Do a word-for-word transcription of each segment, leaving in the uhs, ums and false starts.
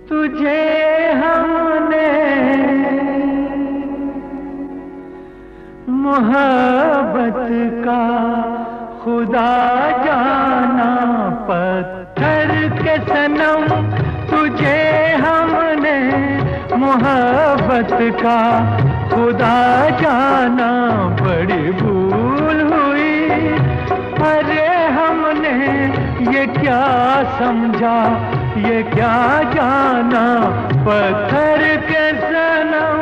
तुझे हमने मोहब्बत का खुदा जाना, पत्थर के सनम तुझे हमने मोहब्बत का खुदा जाना। बड़ी भूल हुई, अरे हमने ये क्या समझा, ये क्या जाना, पत्थर के सनम।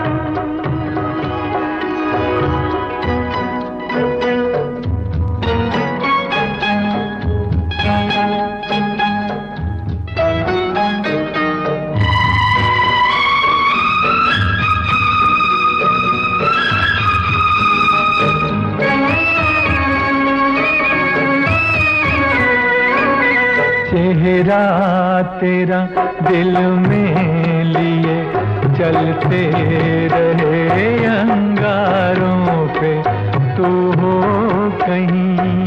चेहरा तेरा दिल में लिए चलते रहे अंगारों पे, तू हो कहीं,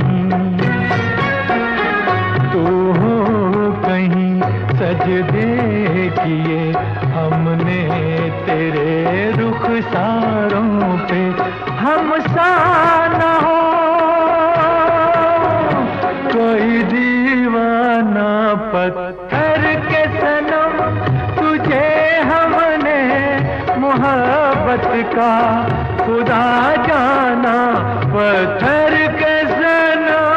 तू हो कहीं। सजदे किए हमने तेरे रुखसारों पे, हम सा न हो कोई दीवाना, पत्थर के सनम तुझे हमने मोहब्बत का खुदा जाना, पत्थर के सनम।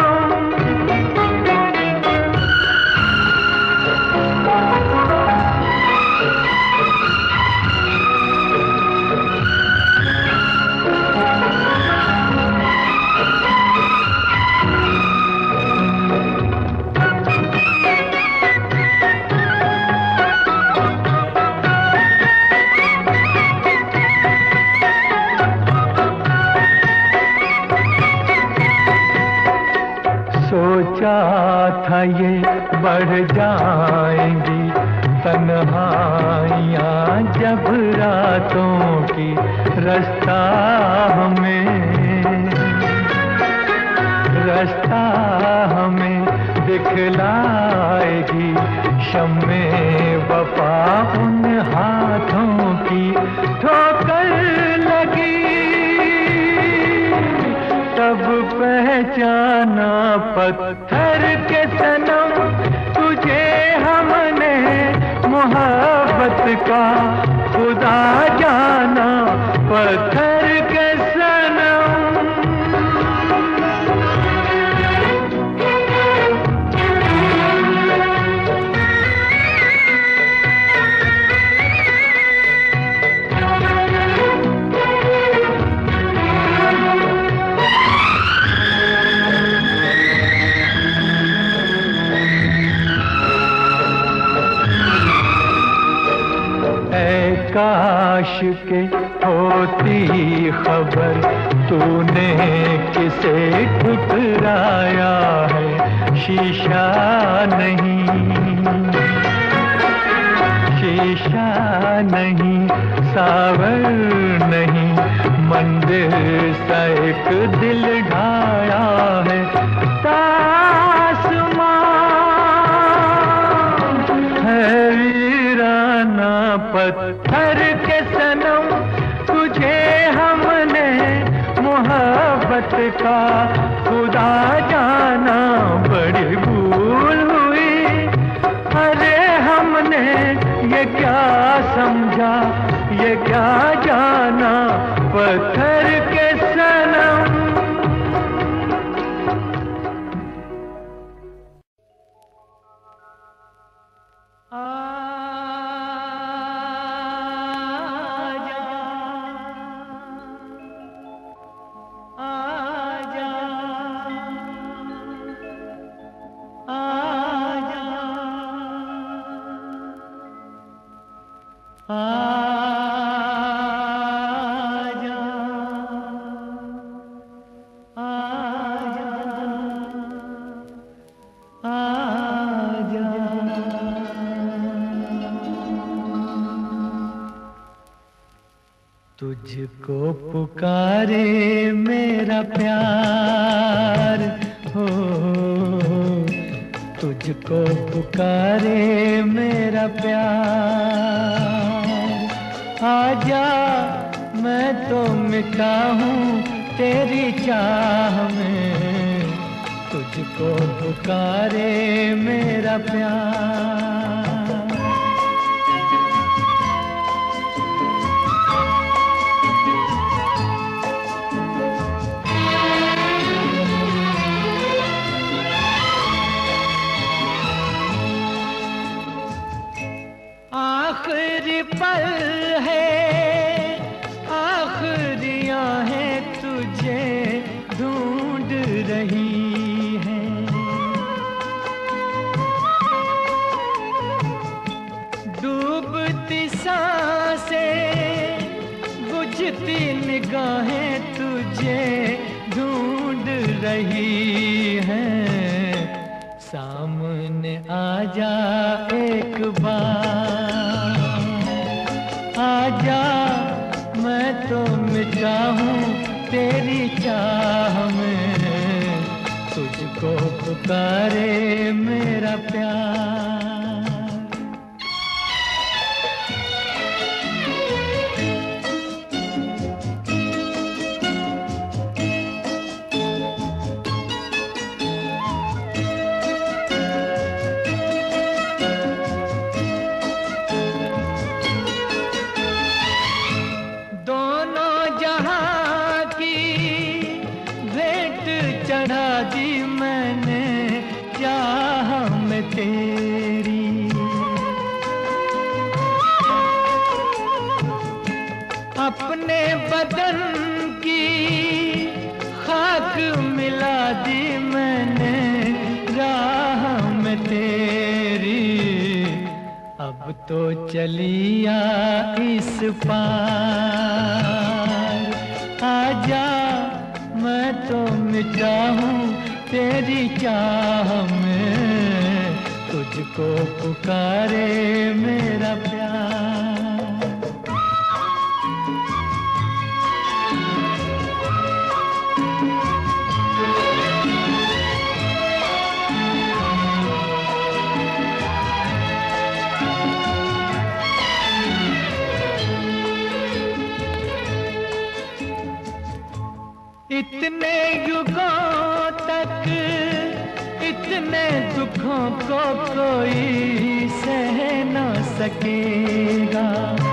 सोचा था ये बढ़ जाएंगी तन्हाइयाँ जब रातों की, रास्ता हमें रास्ता हमें दिखलाएगी शम्मे वफा उन हाथों की। ठोकर लगी तब पहचाना, पत्थर के सनम तुझे हमने मोहब्बत का खुदा जाना, पत्थर के सनम। काश के होती खबर तूने किसे ठुकराया है, शीशा नहीं, शीशा नहीं, सावर नहीं, मंदिर सा एक दिल ढाया है। तासमान है वीराना, पत्थर के सनम तुझे हमने मोहब्बत का खुदा जाना। बड़ी भूल हुई, अरे हमने ये क्या समझा, ये क्या जाना, पत्थर के सनम। तुझको पुकारे मेरा प्यार हो, तुझ तुझको पुकारे मेरा प्यार। आजा मैं तो मिटा हूँ तेरी चाह में, तुझको पुकारे मेरा प्यार। आखिरी पल है, आखिरी आहें तुझे ढूंढ रही हैं। डूबती सांसें, बुझती निगाहें तुझे ढूंढ रही हैं। सामने आजा एक बार, आजा मैं तो मिटा हूँ तेरी चाह में, तुझको पुकारे मेरा प्यार। चढ़ा दी मैंने चाह में तेरी, अपने बदन की खाक मिला दी मैंने राह में तेरी। अब तो चलिया इस पार, आजा मैं तो मिटा हूँ तेरी चाह में, तुझको पुकारे मेरा प्यार। इतने युगों तक इतने दुखों को कोई सह न सकेगा।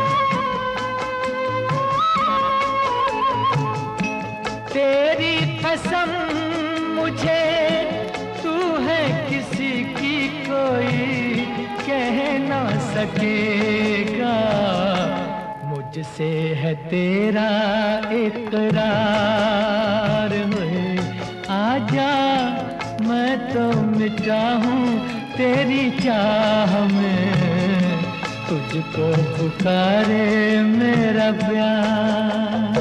तेरी कसम मुझे तू है किसी की कोई कह न सकेगा। मुझसे है तेरा इकरार हुए, आजा मैं तो मिटा हूँ तेरी चाह में, तुझको पुकारे मेरा प्यार।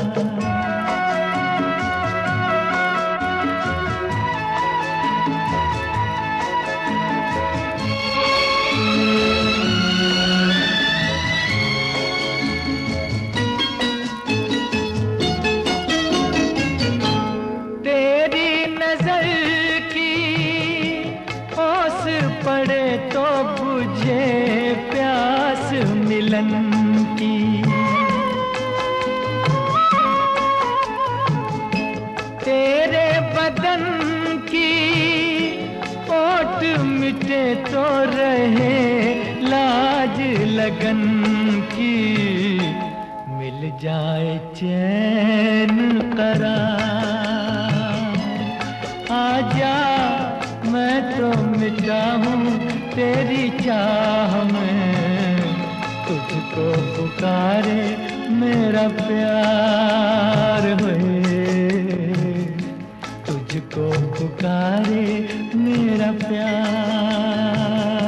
पड़े तो बुझे प्यास मिलन की, तेरे बदन की ओट मिटे तो रहे लाज लगन की। मिल जाए चैन करार, आजा मैं तो मिटा हूँ तेरी चाह में, तुझको पुकारे मेरा प्यार हुए, तुझको पुकारे मेरा प्यार,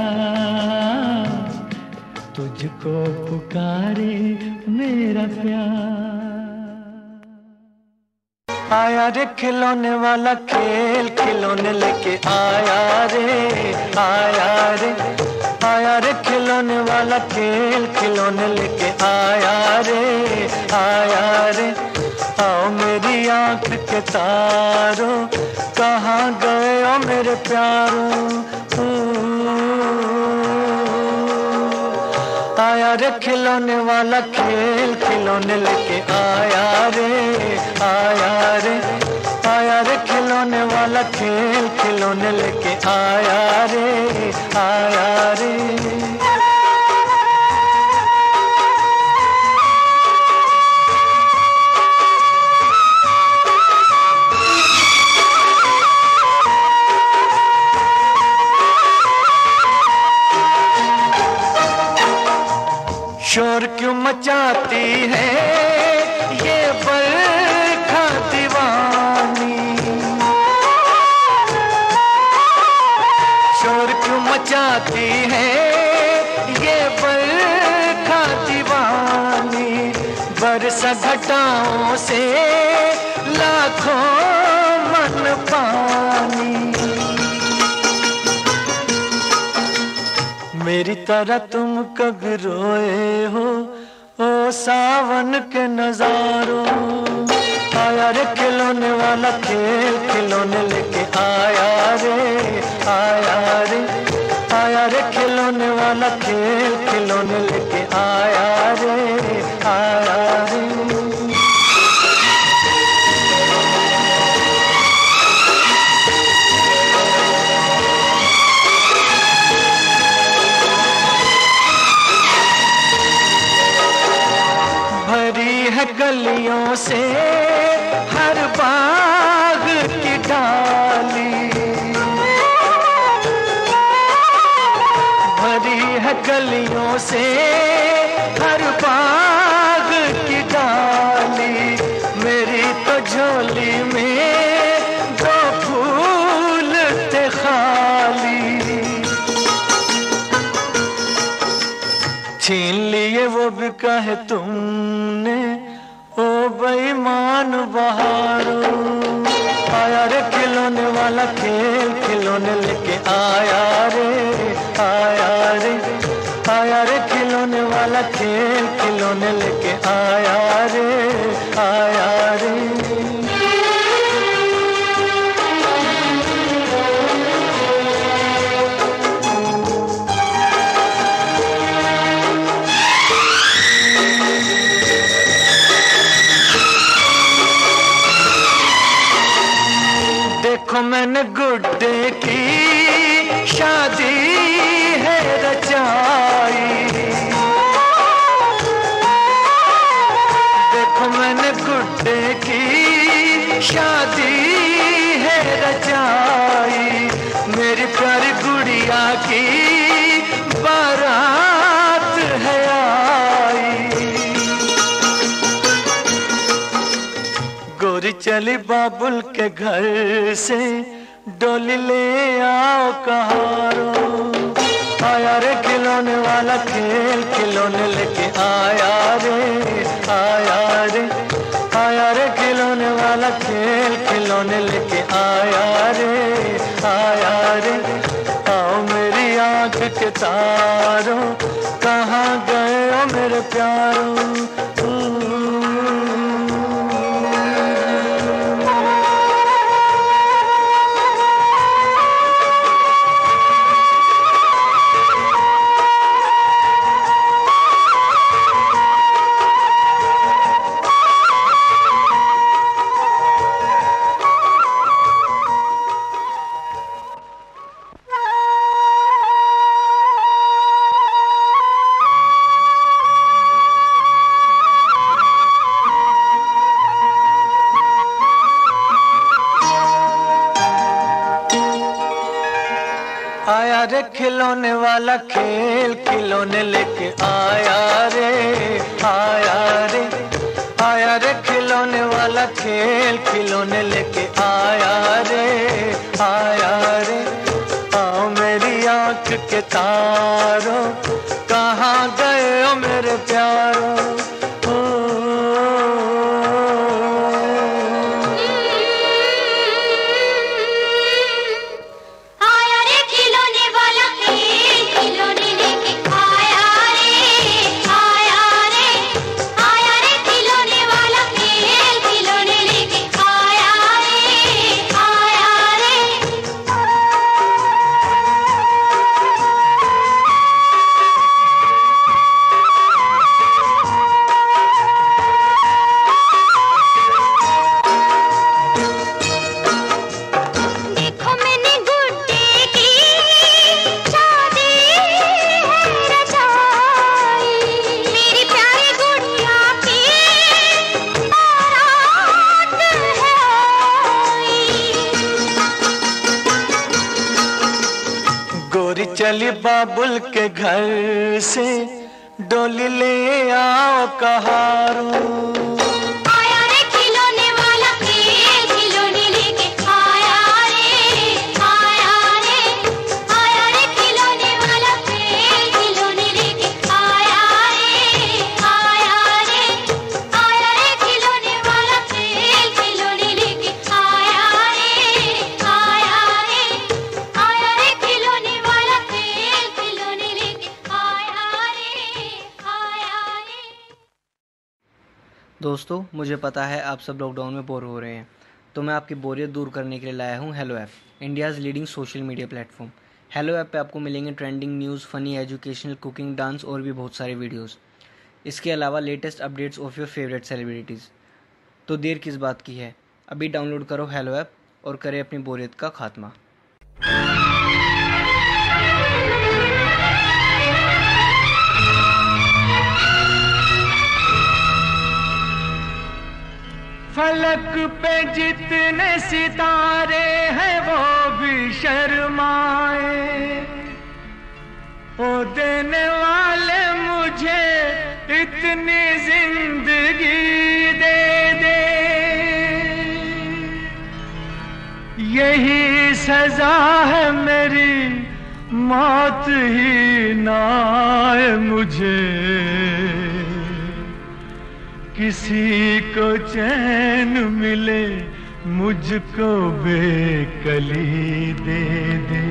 तुझको पुकारे मेरा प्यार। आया रे खिलौने वाला खेल खिलौने लेके आया रे, आया रे आया रे खिलौने वाला खेल खिलौने लेके आया रे, आया रे। आओ मेरी आँख के तारों कहाँ गए ओ मेरे प्यारों, आया रे खिलौने वाला खेल खिलौने लेके आया रे, आया रे, आया रे खिलौने वाला खेल खिलौने लेके आया रे, आया रे। शोर क्यों मचाती है ये बरखा दीवानी, शोर क्यों मचाती है ये बरखा दीवानी, बरसा घटाओं से लाखों मन पानी। मेरी तरह तुम कभी रोए हो ओ सावन के नजारों, आया रे खिलौने वाला खेल खिलौने लेके आया रे, आया रे, आया रे खिलौने वाला खेल खिलौने लेके आया रे, आया रे। गलियों से हर बाग की डाली, भरी है गलियों से हर बाग की डाली, मेरी तो झोली में दो फूल थे खाली, छीन लिए वो भी कहे तुमने ओ बेईमान बहारों, आया रे खिलौने वाला खेल खिलौने लेके आया रे, आया रे, आया रे खिलौने वाला खेल खिलौने लेके आया रे, आया रे। देखो मैंने गुड्डे की शादी है रचाई, देखो मैंने गुड्डे की शादी है रचाई, मेरी प्यारी गुड़िया की बारात है आई, गोरी चली बाबुल के घर से डोली ले आओ कहारो, आया रे खिलौने वाला खेल खिलौने लेके आया रे, आया रे, आया रे खिलौने वाला खेल खिलौने लेके आया रे, आया रे। आओ मेरी आंख के तारों कहाँ गए हो मेरे प्यारों, आया रे खिलौने वाला खेल खिलौने लेके आया रे, आया रे, आया रे खिलौने वाला खेल खिलौने लेके आया रे, आया रे। आओ मेरी आंख के तारों कहाँ गए हो मेरे प्यारों, गली बाबुल के घर से डोली ले आओ कहारूं। दोस्तों, मुझे पता है आप सब लॉकडाउन में बोर हो रहे हैं, तो मैं आपकी बोरियत दूर करने के लिए लाया हूँ hello app, India's leading social media platform. Hello app पे आपको मिलेंगे trending news, funny, educational, cooking, dance और भी बहुत सारे वीडियोस। इसके अलावा latest updates of your favourite celebrities. तो देर किस बात की है, अभी डाउनलोड करो हेलो ऐप और करें अपनी बोरियत का खात्मा। फलक पे जितने सितारे हैं वो भी शर्माए, ओ देने वाले मुझे इतनी जिंदगी दे दे। यही सजा है मेरी, मौत ही ना आए मुझे। किसी को चैन मिले, मुझको बेकली दे दे।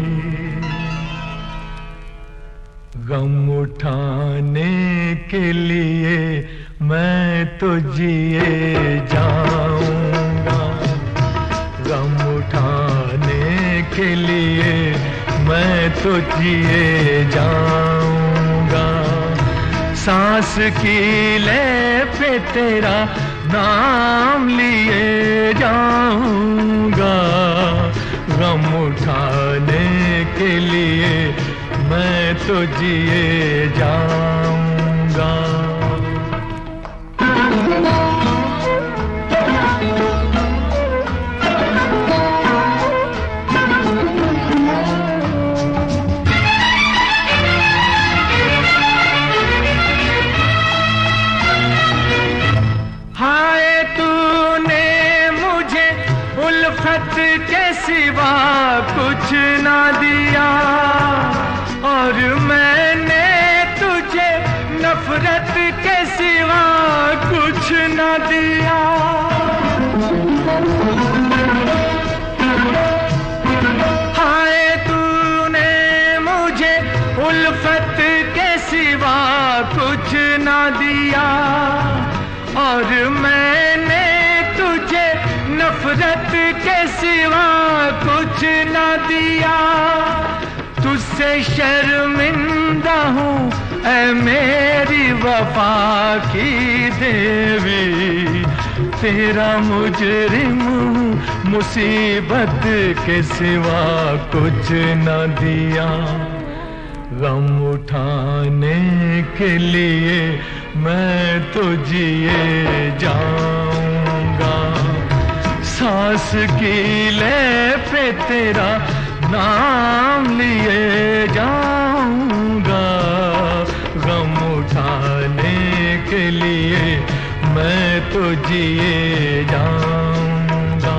गम उठाने के लिए मैं तो जिए जाऊंगा, गम उठाने के लिए मैं तो जिए जाऊंगा। सांस की ले पे तेरा नाम लिए जाऊंगा, गम उठाने के लिए मैं तो जिए जाऊंगा। उल्फत के सिवा कुछ ना दिया, और मैंने तुझे नफरत के सिवा कुछ ना दिया। हाय तूने मुझे उल्फत के सिवा कुछ ना दिया, और मैंने तुझे नफरत के सिवा कुछ ना दिया। तुझसे शर्मिंदा हूँ ऐ मेरी वफा की देवी, तेरा मुजरिम हूँ, मुसीबत के सिवा कुछ ना दिया। गम उठाने के लिए मैं तो जिए जाऊंगा, सांस की ले पे तेरा नाम लिए जाऊंगा। गम उठाने के लिए मैं तो जिए जाऊंगा।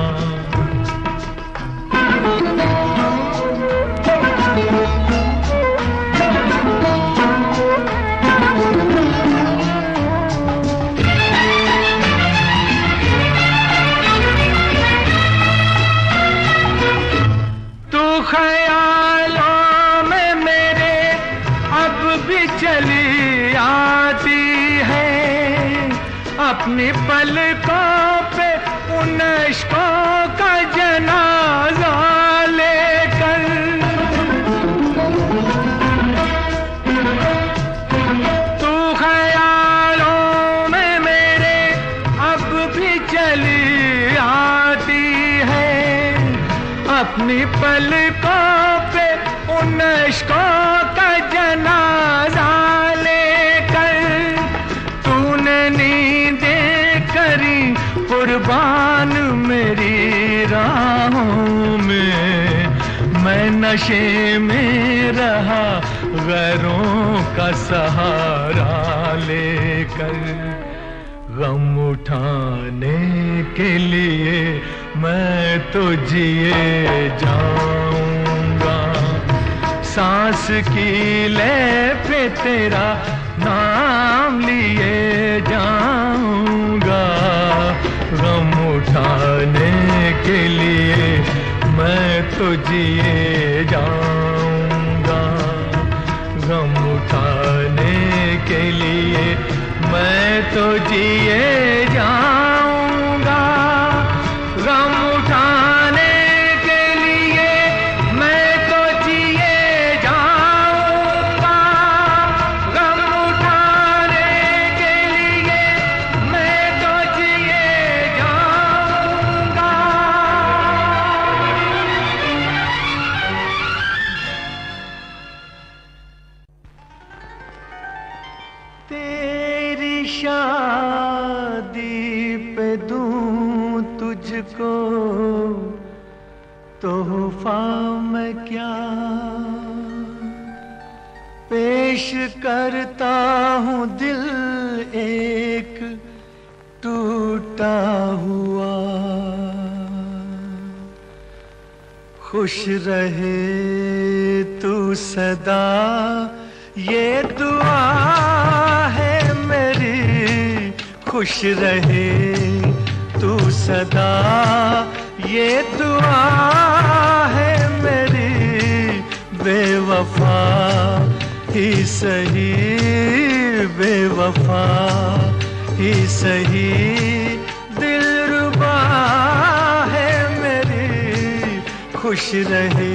ख्यालों में मेरे अब भी चली आती है, अपनी पलकों पे उन इश्कों का जनाजा लेकर। तू ख्यालों में मेरे अब भी चली आती है, अपनी पलकों पे उन इश्कों का जनाजा लेकर। तूने नींदें करी कुर्बान मेरी राहों में, मैं नशे में रहा गैरों का सहारा लेकर गम उठाने के लिए मैं तो जिए जाऊंगा। सांस की ले पे तेरा नाम लिए जाऊंगा। गम उठाने के लिए मैं तो जिए जाऊंगा। गम उठाने के लिए मैं तो जिए जाऊंगा। गम उठाने के लिए मैं तो जिए जाऊंगा। गम उठाने के लिए मैं तो जिए जाऊंगा। तेरी शादी पे दूं तुझको तोहफा मैं क्या पेश करता हूँ। दिल एक टूटा हुआ। खुश रहे तू सदा ये दुआ है मेरी। खुश रहे तू सदा ये दुआ है मेरी। बेवफा ही सही बेवफा ही सही दिलरुबा है मेरी। खुश रहे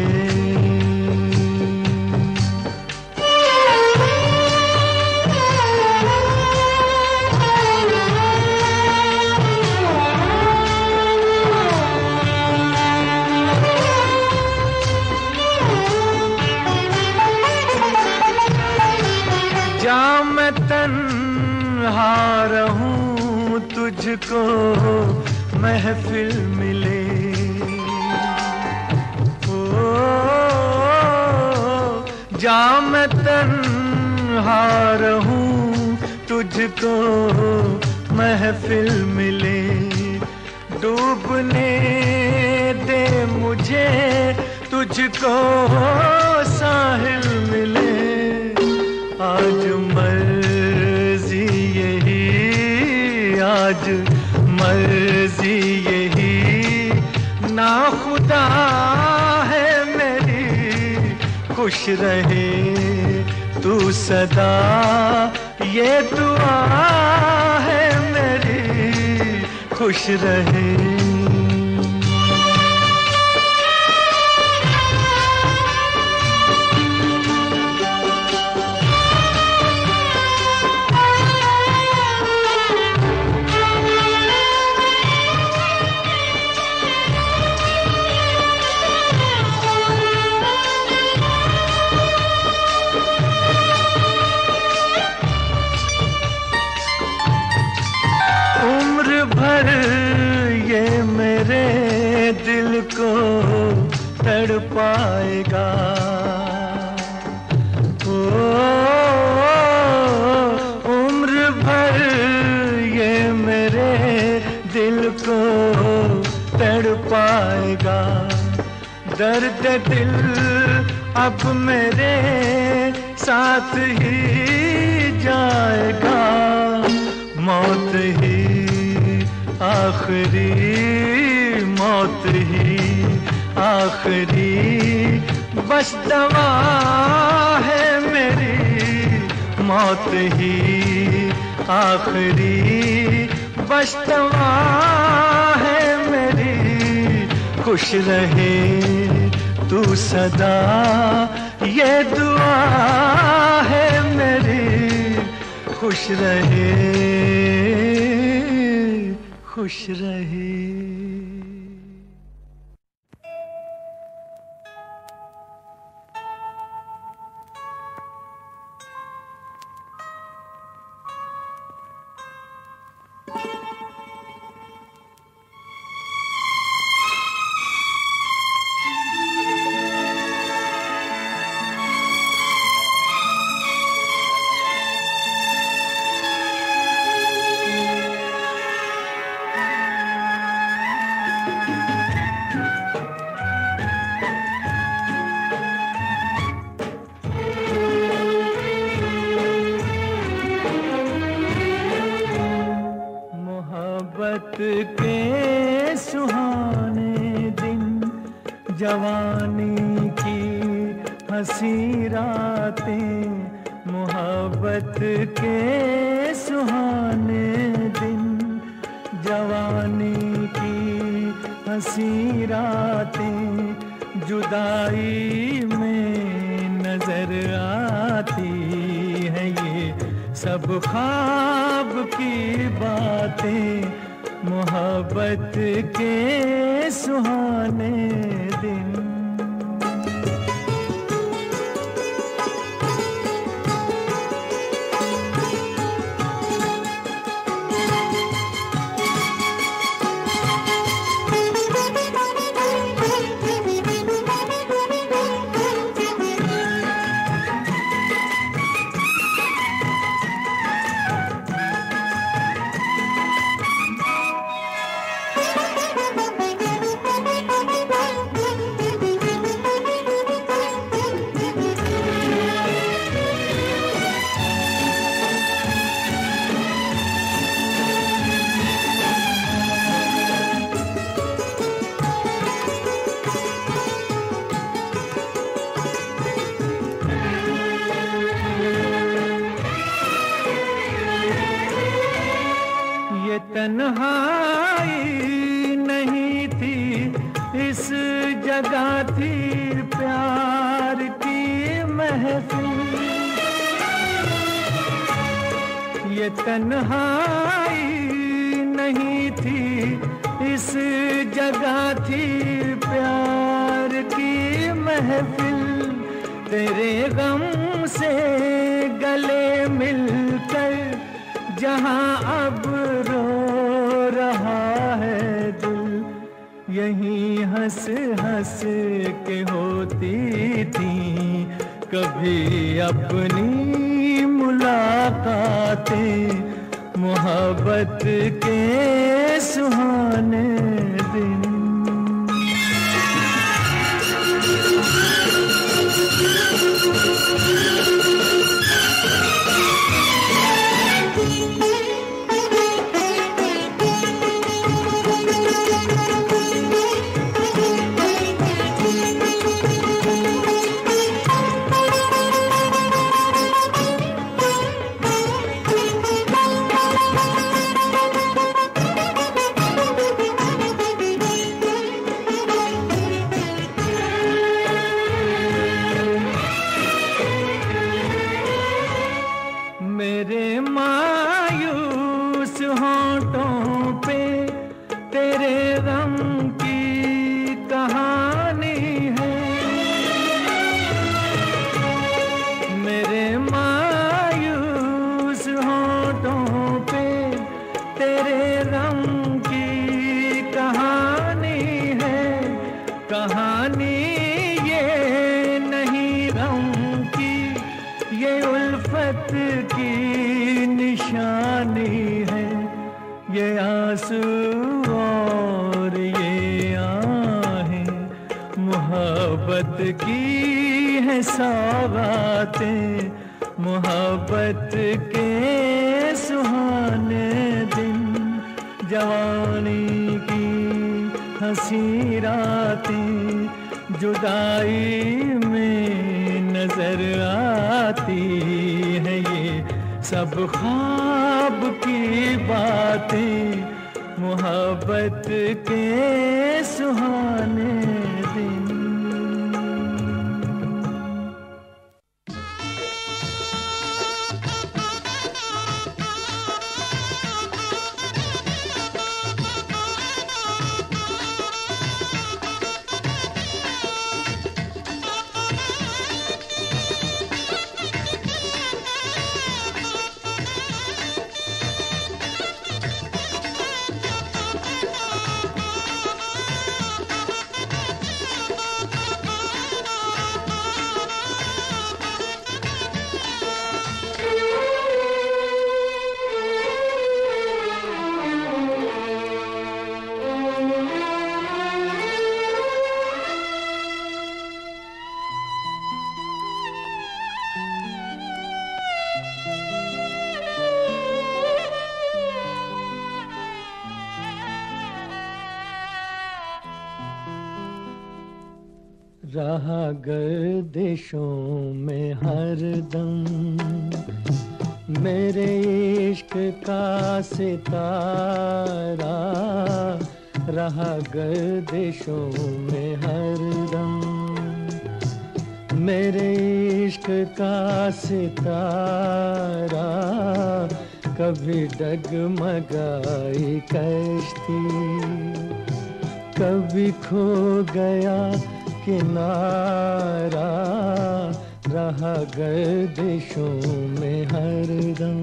जा मैं तन्हा रहूं तुझको महफिल मिले। ओ जा मैं तन्हा रहूं तुझको महफिल मिले। डूबने दे मुझे तुझको साहिल मिले। आज मर्जी यही आज मर्जी यही ना खुदा है मेरी। खुश रहे तू सदा ये दुआ है मेरी। खुश रहे ये मेरे दिल को तड़पाएगा। ओ उम्र भर ये मेरे दिल को तड़पाएगा। दर्द दिल अब मेरे साथ ही जाएगा। मौत ही आखिरी मौत ही आखिरी बस दवा है मेरी। मौत ही आखिरी बस दवा है मेरी। खुश रहे तू सदा ये दुआ है मेरी। खुश रहे खुश रहे। के सुहाने दिन, जवानी की हंसी रातें, मोहब्बत के सुहाने दिन, जवानी की हंसी रातें, जुदाई में नजर आती है ये सब ख्वाब की बातें, मोहब्बत के सुहाने दिन। तन्हाई नहीं थी इस जगह थी प्यार की महफिल, ये तन्हाई नहीं थी इस जगह थी प्यार की महफिल, तेरे गम से गले मिलकर जहां अब रो रहा है दिल, यहीं हंस हंस के होती थी कभी अपनी मुलाकातें, मोहब्बत के सुहाने दिन। मेरे मायूस होंठों पे तेरे गम की कहानी है, मेरे मायूस होंठों पे तेरे गम की कहानी है, कहानी ये नहीं गम की, ये उल्फत की निशानी है, ये आंसू और ये आहें मोहब्बत की है सौगातें, मोहब्बत के सुहाने दिन, जवानी की हंसी रातें, जुदाई में नजर आती है ये सब ख्वाब की बातें, मोहब्बत के सुहाने दिन। रहा गर्दिशों में हरदम, मेरे इश्क का सितारा रहा गर्दिशों में हरदम, मेरे इश्क का सितारा कभी डगमगाई कश्ती, कभी खो गया किनारा रहा गर्दिशों में हरदम।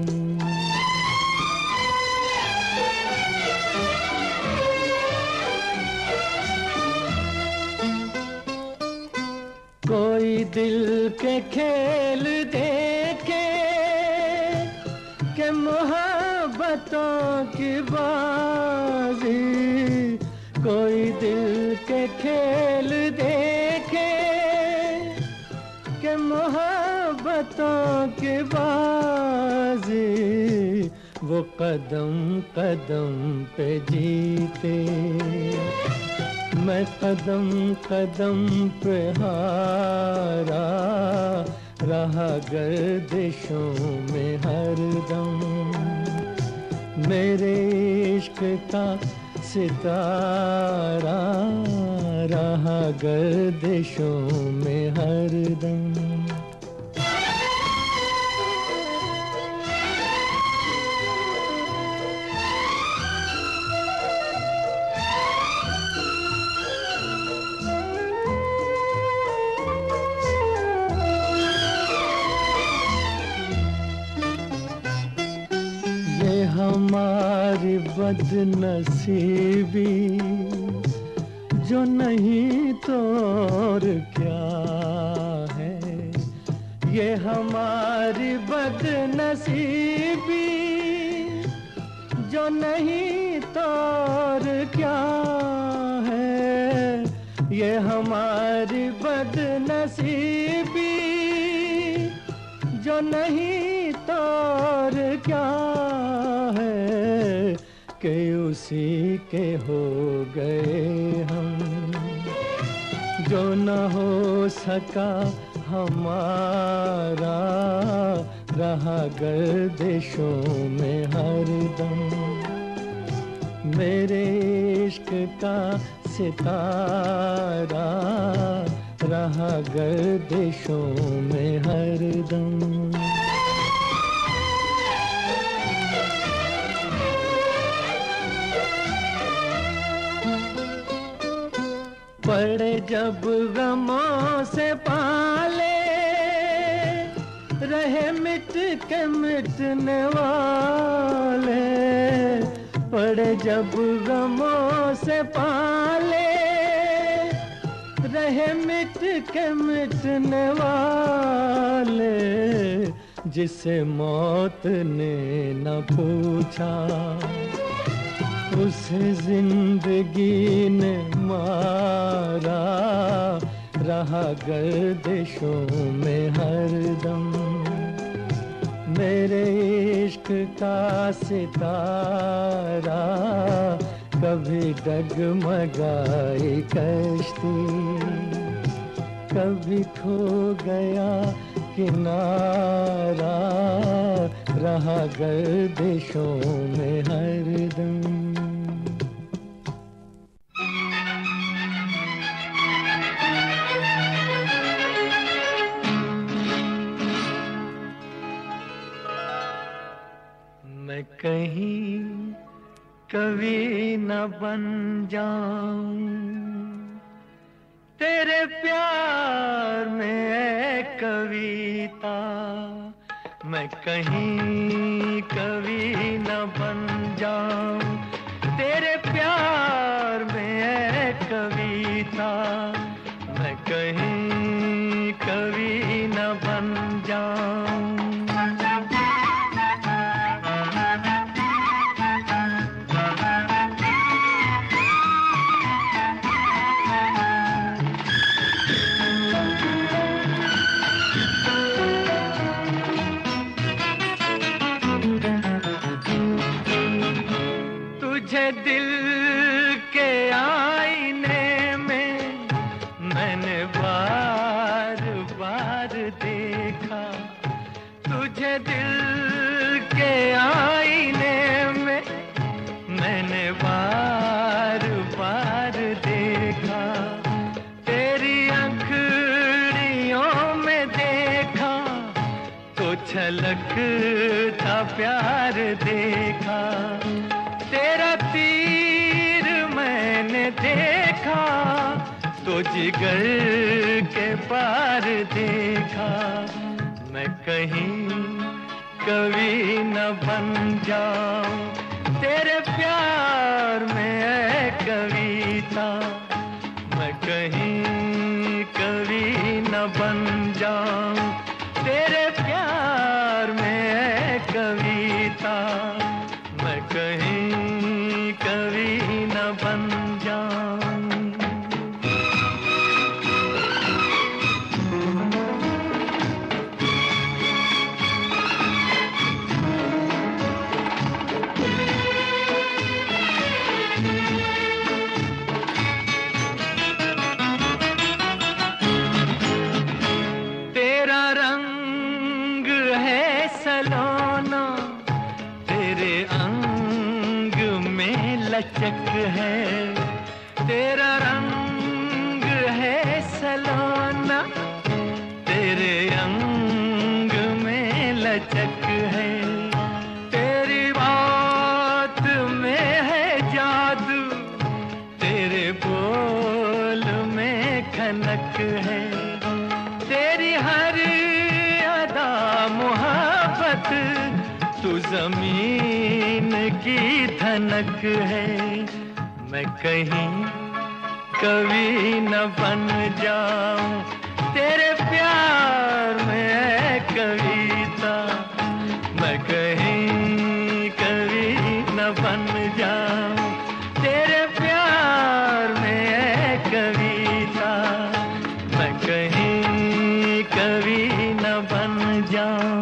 कोई दिल के खेल देखे कि मोहब्बतों की बाजी, कोई दिल के खेल देखे कि मोहब्बतों की बाजी, वो कदम कदम पे जीते, मैं कदम कदम पे हारा रहा गर्दिशों में हरदम, मेरे इश्क का सितारा रहा गर्दिशों में हरदम। हमारी बदनसीबी जो नहीं तो और क्या है, ये हमारी बदनसीबी जो नहीं तो और क्या है, ये हमारी बदनसीबी जो नहीं तो और क्या है, कि उसी के हो गए हम, जो न हो सका हमारा रहा गर्दिशों में हरदम, मेरे इश्क का सितारा रहा गर्दिशों में हरदम। पड़े जब गमों से पाले, रहे मिट के मिटने वाले, पड़े जब गमों से पाले, रहे मिट के मिटने वाले, जिसे मौत ने न पूछा उसे जिंदगी ने मारा रहा गर्दिशों में हरदम, मेरे इश्क का सितारा कभी डगमगाई कश्ती, कभी खो गया किनारा रहा गर्दिशों में हरदम। मैं कहीं कवि न बन जाऊं तेरे प्यार में है कविता, मैं कहीं कवि न बन जाऊं तेरे प्यार में है कविता, मैं कहीं कवि न बन जाऊं। तुझे दिल के आईने में मैंने बार बार देखा, तेरी अंखड़ियों में देखा तो छलकता प्यार देखा, तेरा तीर मैंने देखा तो जिगर के पार देखा। मैं कहीं कभी न बन जाऊं तेरे प्यार में है कविता, मैं कहीं कभी न बन जाऊं तेरे प्यार में है कविता, मैं कहीं कभी न बन जाऊं। लचक है तेरा रंग है सलोना, तेरे अंग में लचक है, तेरी बात में है जादू, तेरे बोल में खनक है, तेरी हर अदा मोहब्बत तू जमीन की धनक है। मैं कहीं कभी न बन जाऊं तेरे प्यार में है कविता, मैं कहीं कभी न बन जाऊं तेरे प्यार में है कविता, मैं कहीं कभी न बन जाऊं।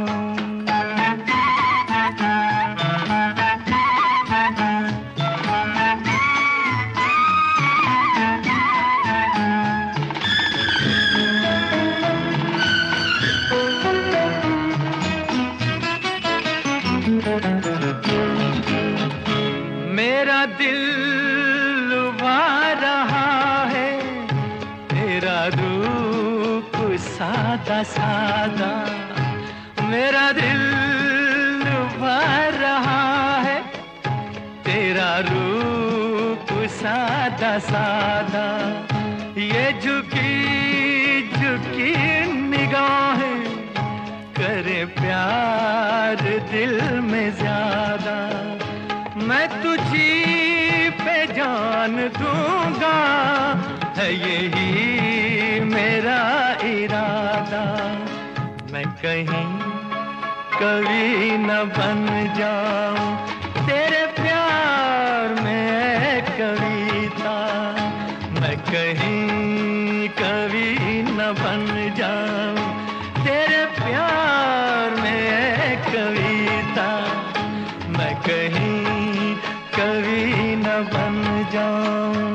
मेरा दिल लुभा रहा है तेरा रूप सादा सादा, मेरा दिल लुभा रहा है तेरा रूप सादा सादा, ये झुकी झुकी निगाहें करे प्यार दिल में ज्यादा, मैं तुझी पे जान दूंगा है यही मेरा इरादा, मैं कहीं कभी न बन जाऊं तेरे प्यार में है कविता, मैं कहीं कभी न बन जाऊं तेरे प्यार में है कविता, मैं कहीं कभी न बन जाऊं।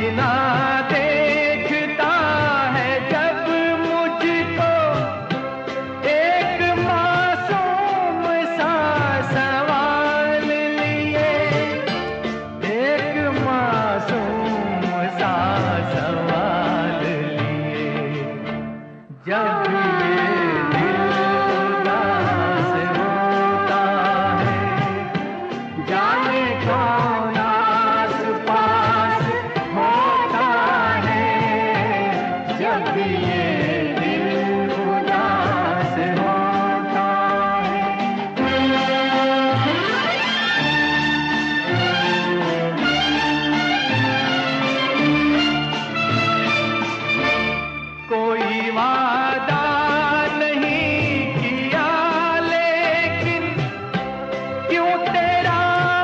सीना देखता है जब मुझको एक मासूम सा सवाल लिए, एक मासूम सा सवाल लिए। जब ये दिल उदास होता है, जाने कौन आस पास होता है। जब ये दिल उदास होता है। कोई वादा नहीं किया लेकिन क्यों तेरा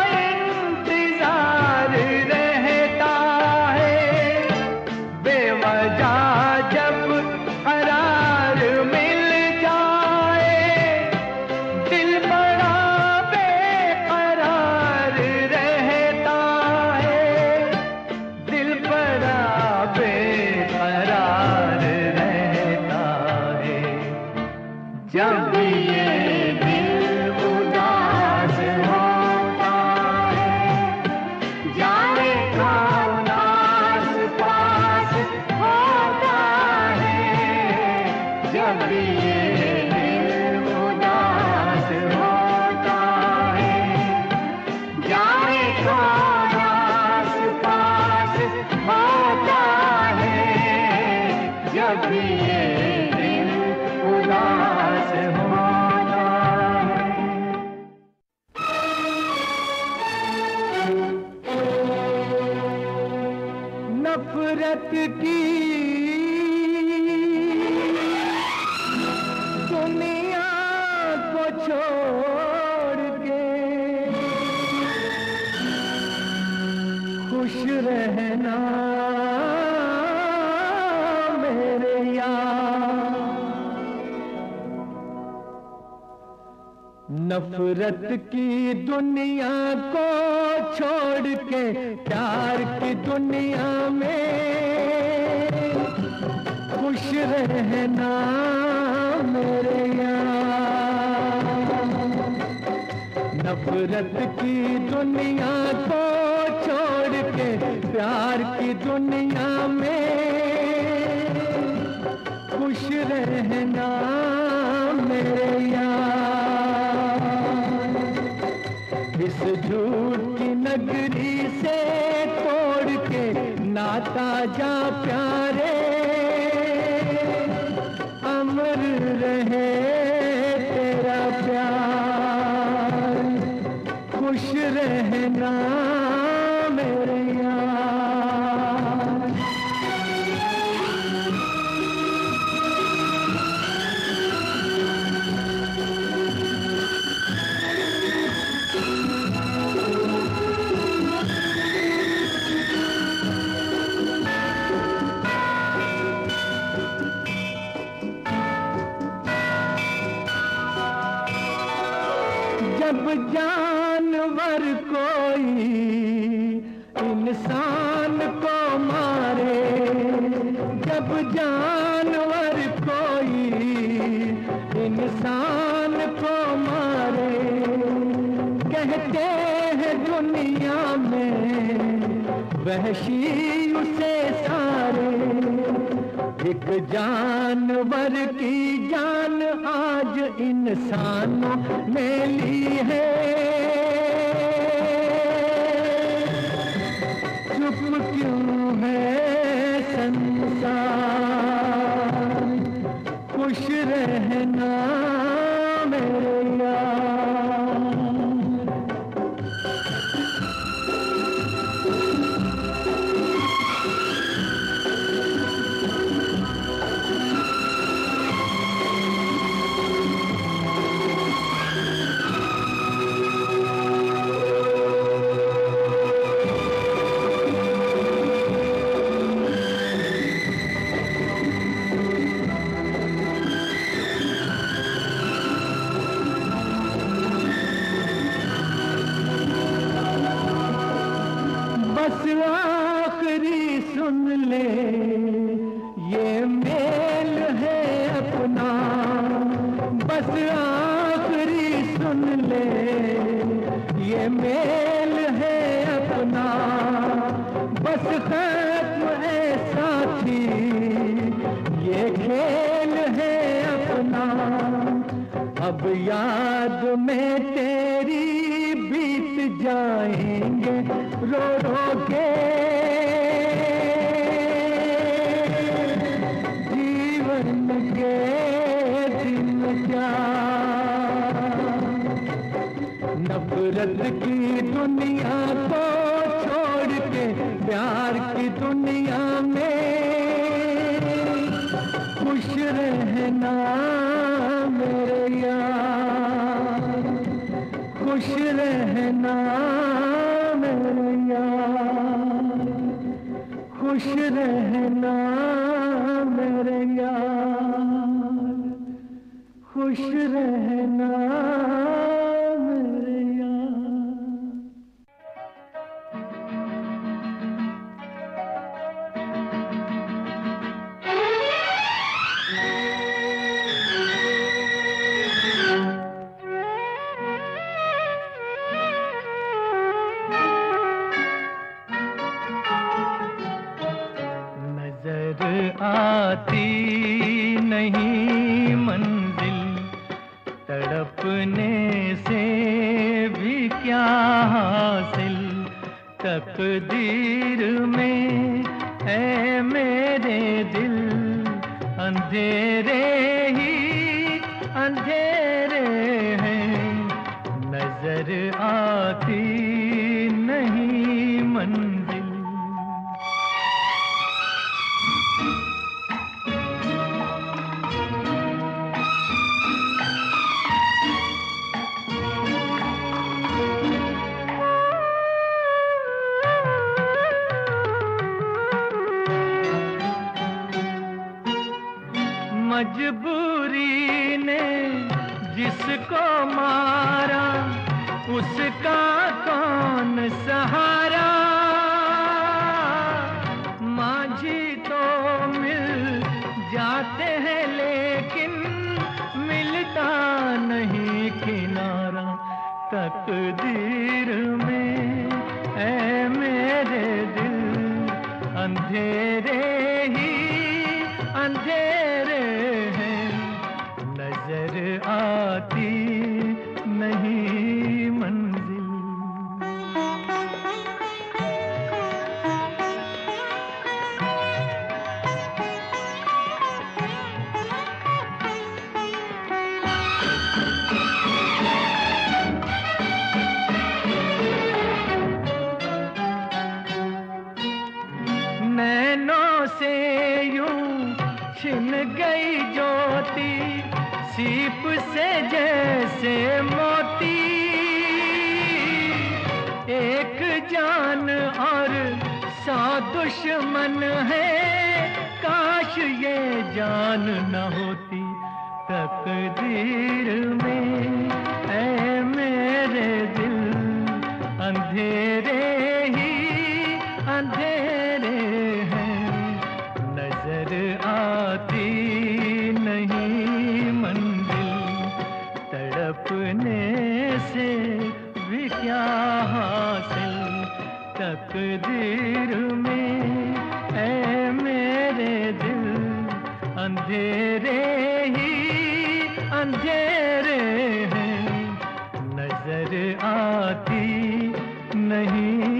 इंतजार रहता है। बेवजह जब करार मिल जाए, दिल बड़ा बेकरार रहता है। दिल बड़ा बेकरार रहता है। जब ये दिल उदास होता है, जाने कौन आस पास होता है। जब ये दिल उदास होता है, जाने कौन आस पास होता है। जब ये दिल उदास होता है। नफरत की दुनिया को छोड़ के खुश रहना मेरे यार। नफरत की दुनिया को छोड़ के प्यार की दुनिया में खुश रहना मेरे यार। नफरत की दुनिया को छोड़ के प्यार की दुनिया में खुश रहना मेरे यार। इस झूठ की नगरी से तोड़ के नाता जा प्यारे, अमर रहे तेरा प्यार। खुश रहना मेरे यार। जब जानवर कोई इंसान को मारे, जब जानवर कोई इंसान को मारे, कहते हैं दुनिया में वहशी उसे सारे। एक जानवर की जान आज इंसानों ने ली है। चुप क्यों है संसार, खुश रहना मेरे यार। साथी ये खेल है अपना, अब याद में तेरी बीत जाएंगे रो रो के जीवन के दिन क्या। नफरत की दुनिया को छोड़ के प्यार की दुनिया में खुश रहना मेरे यार, खुश रहना मेरे यार, खुश रहना मेरे यार, खुश रहना मेरे यार। आती नहीं मंजिल, तड़पने से भी क्या हासिल, तकदीर में है मेरे दिल अंधेरे ही अंधेरे हैं, नजर आती नहीं मंजिल। मजबूरी ने जिसको मारा उसका कौन सहारा, माझी तो मिल जाते हैं लेकिन मिलता नहीं किनारा, तकदीर में है मेरे दिल अंधेरे ही अंधेरे हैं, नजर आती नहीं मंजिल। नैनों से यूं छिन गई ज्योति, सीप से जैसे मोती, एक जान और सौ दुश्मन है, काश ये जान न होती, तकदीर में है मेरे दिल अंधेरे ही अंधेरे हैं, नजर आती नहीं मंजिल, तड़पने से भी क्या हासिल, तकदीर में है मेरे दिल अंधेरे ही अंधेरे हैं, नजर आती नहीं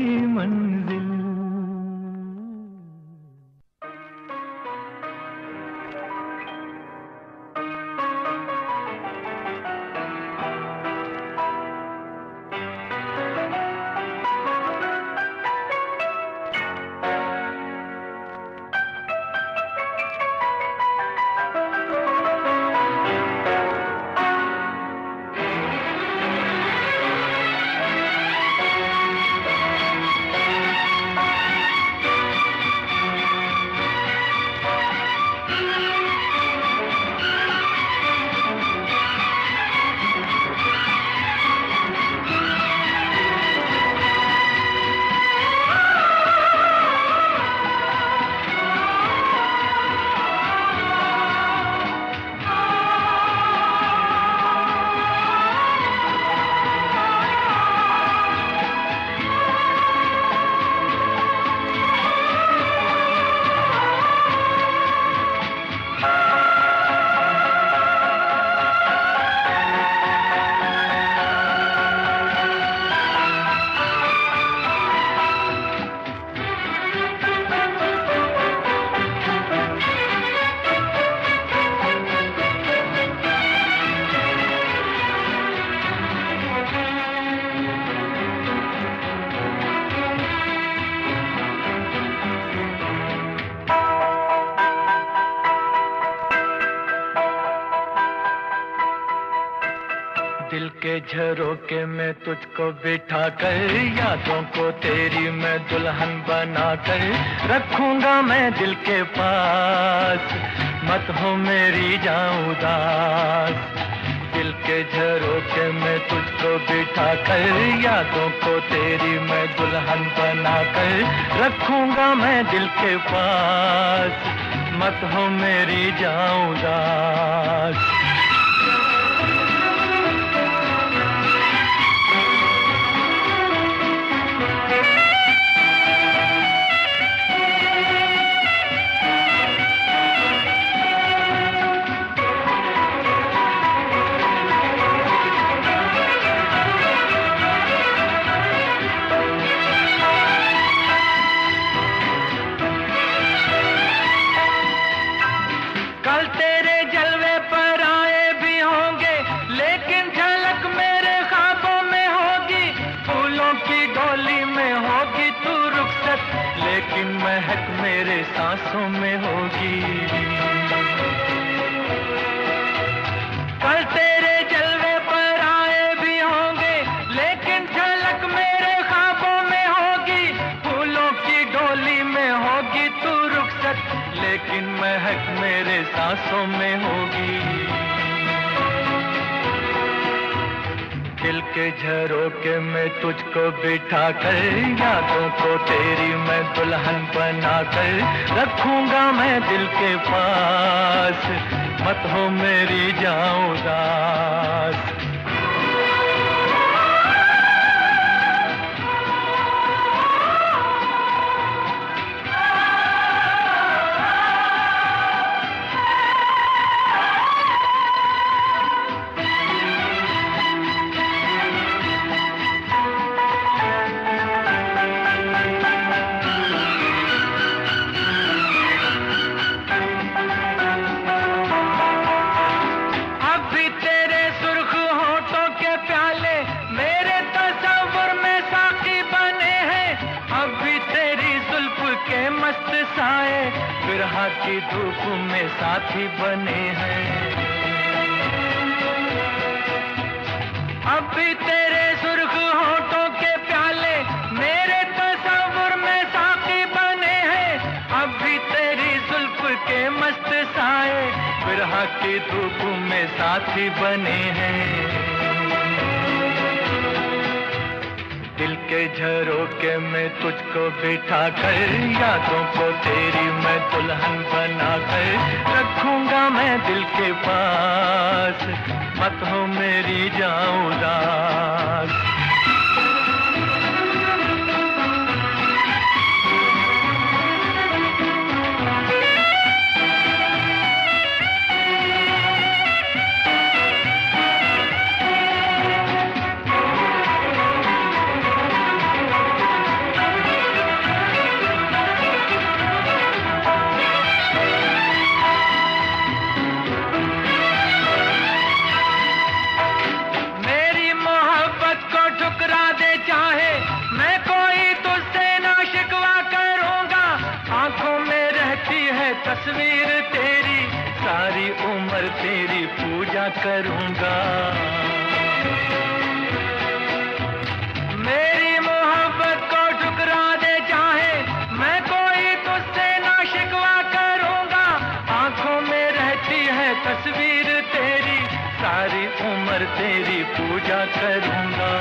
के झरोके में तुझको बिठा कर, यादों को तेरी मैं दुल्हन बना कर रखूंगा मैं दिल के पास, मत हो मेरी जान उदास। दिल के झरोके में तुझको बिठा कर, यादों को तेरी मैं दुल्हन बना कर रखूंगा मैं दिल के पास, मत हो मेरी जान उदास। कल तेरे जलवे पर आए भी होंगे, लेकिन झलक मेरे ख्वाबों में होगी। फूलों की डोली में होगी तू रुखसत, लेकिन महक मेरे सांसों में होगी। कल तेरे जलवे पर आए भी होंगे, लेकिन झलक मेरे ख्वाबों में होगी। फूलों की डोली में होगी तू रुखसत, लेकिन महक मेरे सांसों में होगी। दिल के झरोके में तुझको बिठा कर, यादों को तेरी मैं दुल्हन बना कर रखूंगा मैं दिल के पास, मत हो मेरी जान उदास। मस्त साए बिरहा की धूप में साथी बने हैं। अब भी तेरे सुर्ख होठों के प्याले मेरे तस्वुर में साथी बने हैं। अब भी तेरी जुल्फ के मस्त साए बिरहा की धूप में साथी बने हैं। दिल के झरोके में तुझको बिठा कर, यादों को तेरी मैं दुल्हन बना कर रखूंगा मैं दिल के पास, मत हो मेरी जान उदास। तस्वीर तेरी सारी उम्र तेरी पूजा करूंगा। मेरी मोहब्बत को ठुकरा दे चाहे मैं कोई तुझसे ना शिकवा करूंगा। आंखों में रहती है तस्वीर तेरी सारी उम्र तेरी पूजा करूंगा।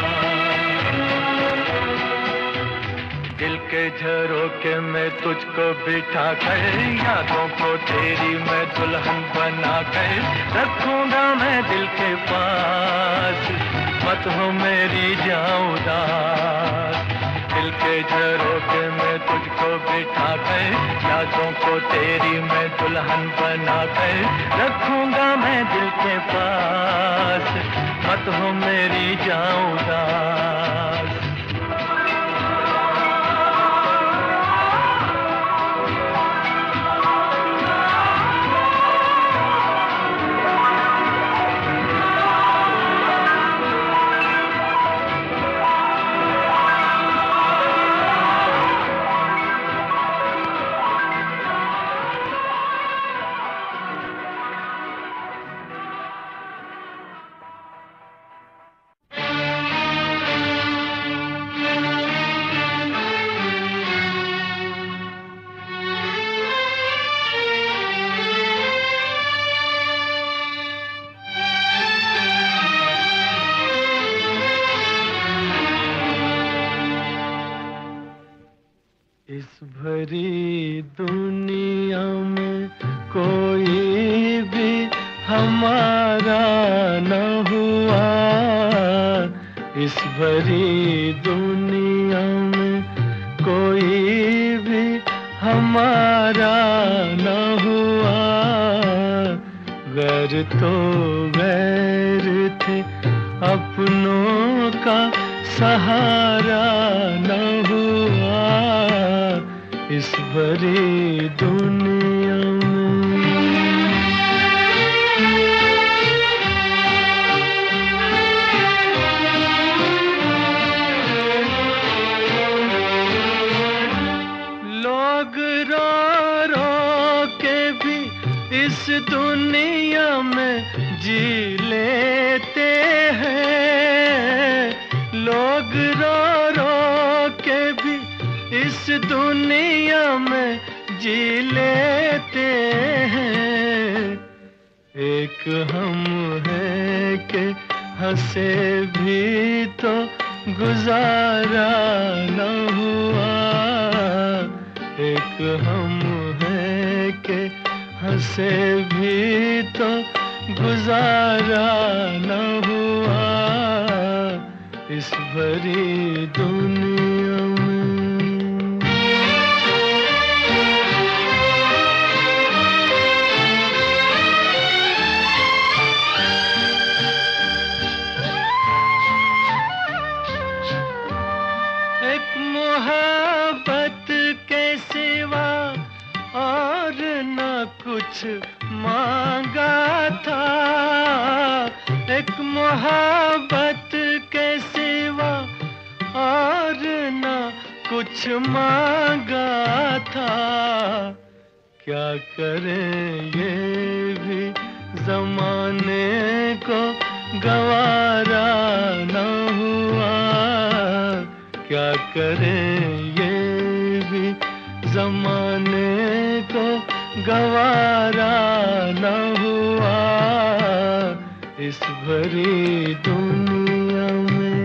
दिल के झरोके में तुझको बिठा कर, यादों को तेरी मैं दुल्हन बना कर रखूंगा मैं दिल के पास, मत हो मेरी जान उदास। दिल के झरोके में तुझको बिठा कर, यादों को तेरी मैं दुल्हन बना कर रखूंगा मैं दिल के पास, मत हो मेरी जान उदास। दुनिया में कोई भी हमारा न हुआ, इस भरी दुनिया में कोई भी हमारा न हुआ। गैर तो गैर थे, अपनों का सहारा न हुआ, इस भरी दुनिया में। लोग रो रो के भी इस दुनिया में जी लेते हैं, लोग रो रो के भी इस दुनिया में जी लेते हैं। एक हम हैं कि हंसे भी तो गुजारा न हुआ, एक हम हैं कि हंसे भी तो गुजारा न हुआ, इस भरी दुनिया में। एक मोहब्बत के सिवा और न कुछ मांगा था, एक मोहब्बत के सिवा और न कुछ मांगा था। क्या करें ये भी जमाने को गवारा न हुआ, क्या करें ये भी जमाने को गवारा न हुआ, इस भरी दुनिया में।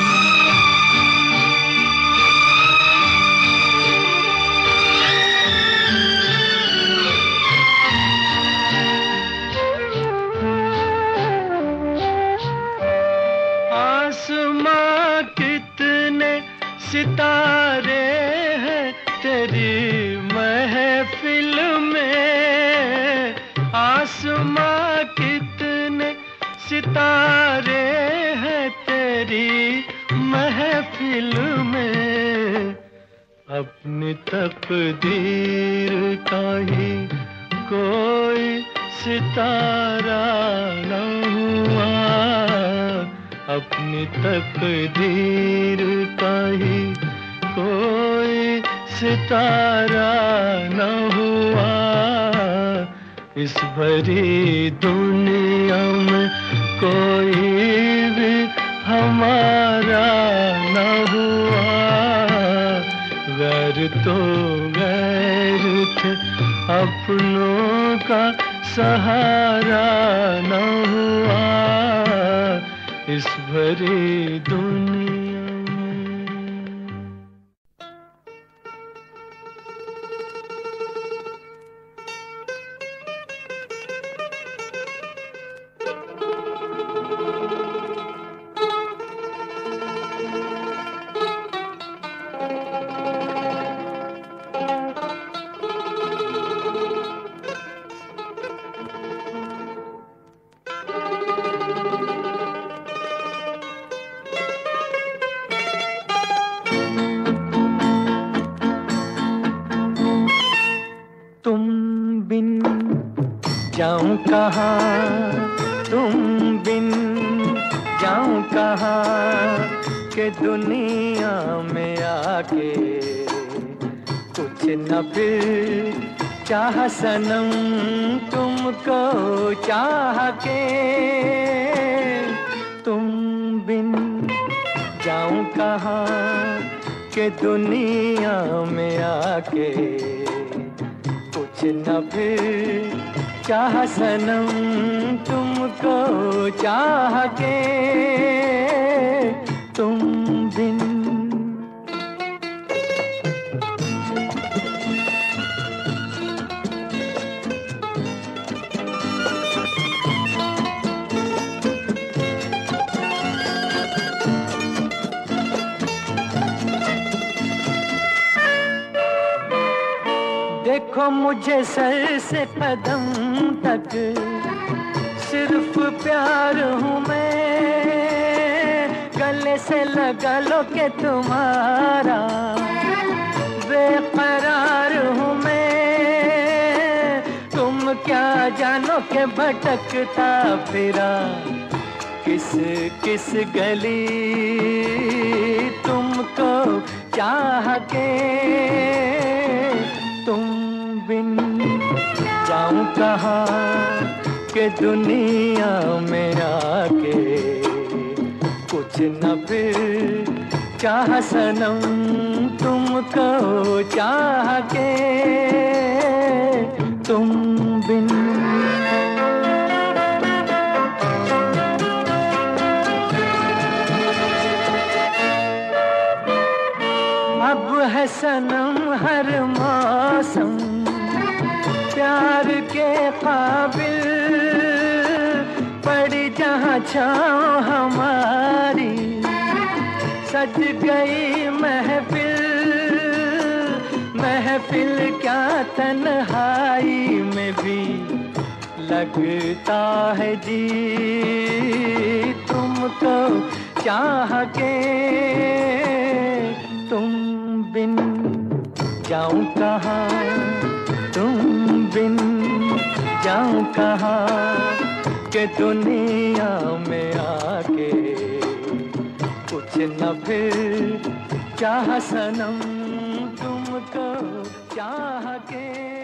आसमां कितने सितारे हैं तेरी महफिल में, आसमां कितने सितारे हैं तेरी महफिल में। अपनी तकदीर का ही कोई सितारा न हुआ, अपनी तकदीर का ही कोई सितारा न हुआ, इस भरी दुनिया में कोई भी हमारा न हुआ। गैर तो गैर थे, अपनों का सहारा न हुआ, इस भरी दुनिया में। जाऊं कहाँ, तुम बिन जाऊं कहाँ, के दुनिया में आके कुछ न फिर चाह सनम तुमको चाह के। तुम बिन जाऊं कहाँ, के दुनिया में आके कुछ न फिर चाह सनम तुमको चाह के। तुम बिन देखो मुझे सर से कदम तक सिर्फ प्यार हूँ मैं, गले से लगा लो के तुम्हारा बेकरार हूँ मैं। तुम क्या जानो के भटकता फिरा किस किस गली, तुमको चाह के तुम बिन जाऊं कहाँ के दुनिया में आके कुछ न फिर चाह सनम, तुमको चाह के तुम बिन। अब है सनम हर मौसम प्यार के काबिल, पड़ी जहाँ छाँव हमारी सज गई महफिल। महफिल क्या तन्हाई में भी लगता है जी, तुमको चाह के तुम बिन जाऊं कहाँ, तुम बिन जाऊं कहाँ के दुनिया में आके कुछ न फिर चाह सनम, तुमको चाह के।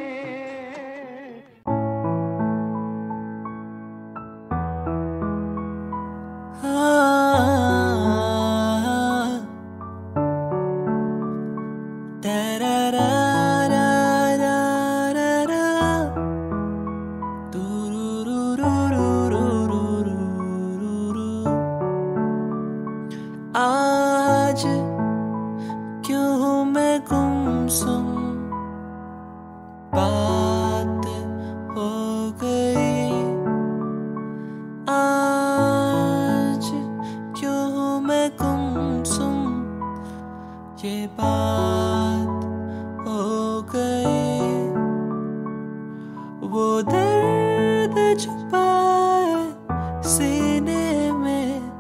आज क्यों मैं गुमसुम बात हो गई, आज क्यों मैं गुमसुम ये बात हो गई। वो दर्द छुपाए सीने में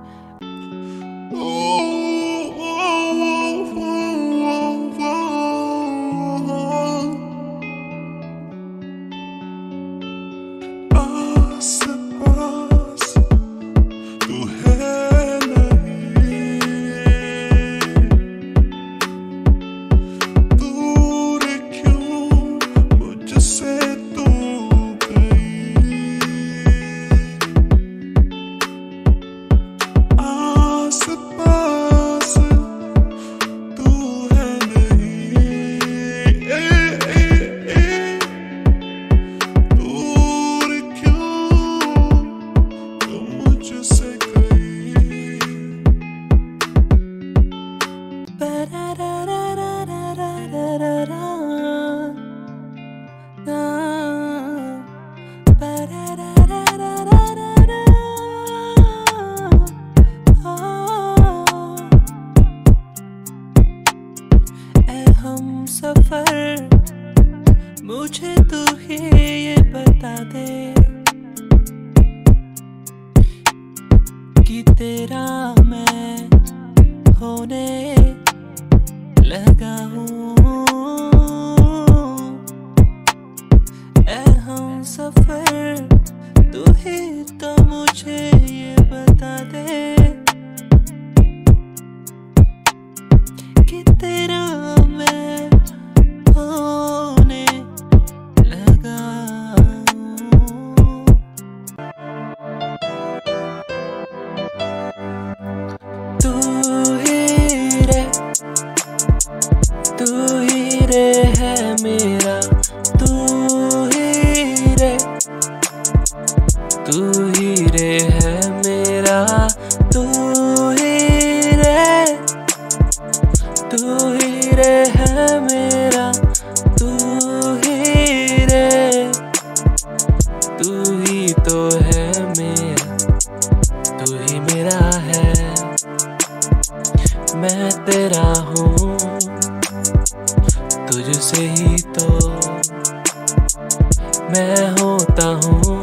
सफर मुझे तू ही ये बता दे कि तेरा मैं होने लगा हूँ। ऐ हम सफर तू ही तो मुझे ये बता दे कि तेरा मैं होने लगा हूँ। तू ही रे तू ही रे है मेरा, तू ही रे मैं होता हूँ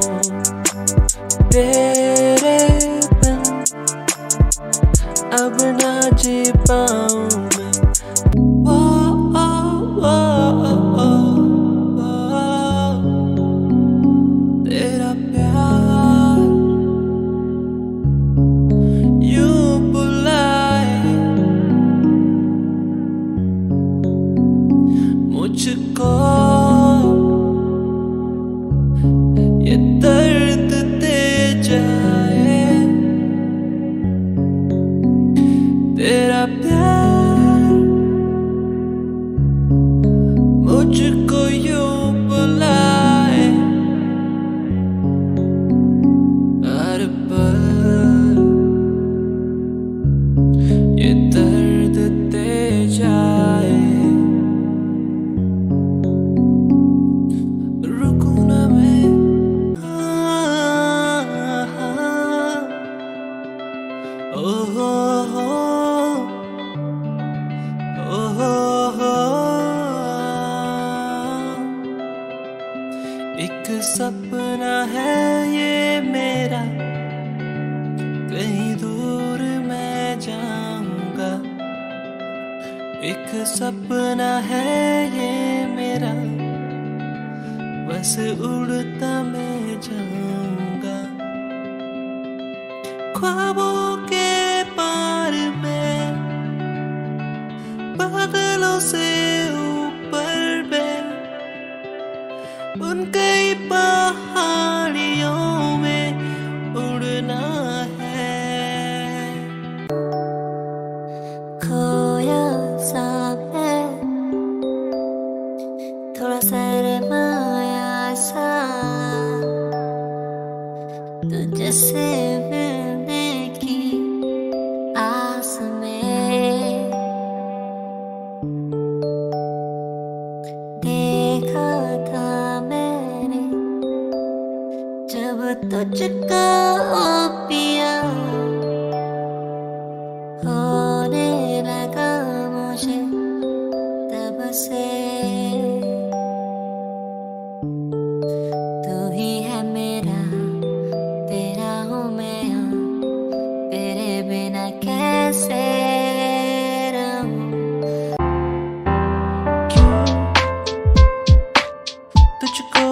तेरे बिन, अब ना जी पाऊँ मैं। ओ, ओ, ओ, ओ, ओ, तेरा प्यार यूं बुलाए मुझको, ये दर्द दे जाए। तेरा प्यार मुझको यूं बुलाए, हर पल ये दर्द दे जाए। रुकूं ना मैं, ओ हो हो, ओ हो हो। एक सपना है ये मेरा, कहीं दूर मैं जाऊंगा। एक सपना है ये मेरा, बस उड़ता मैं जाऊंगा। ख्वाबों के पार में, बादलों से ऊपर में, उन कई पहाड़ियों में उड़ना है। खोया सा मैं, थोड़ा शर्माया सा, तुझसे मिलने की आस में। देखा था मैंने जब तुझको पिया, होने लगा मुझे तब से। तू ही है मेरा, तेरा हूँ मैं, तेरे बिना कैसे रहूं। क्यों तुझको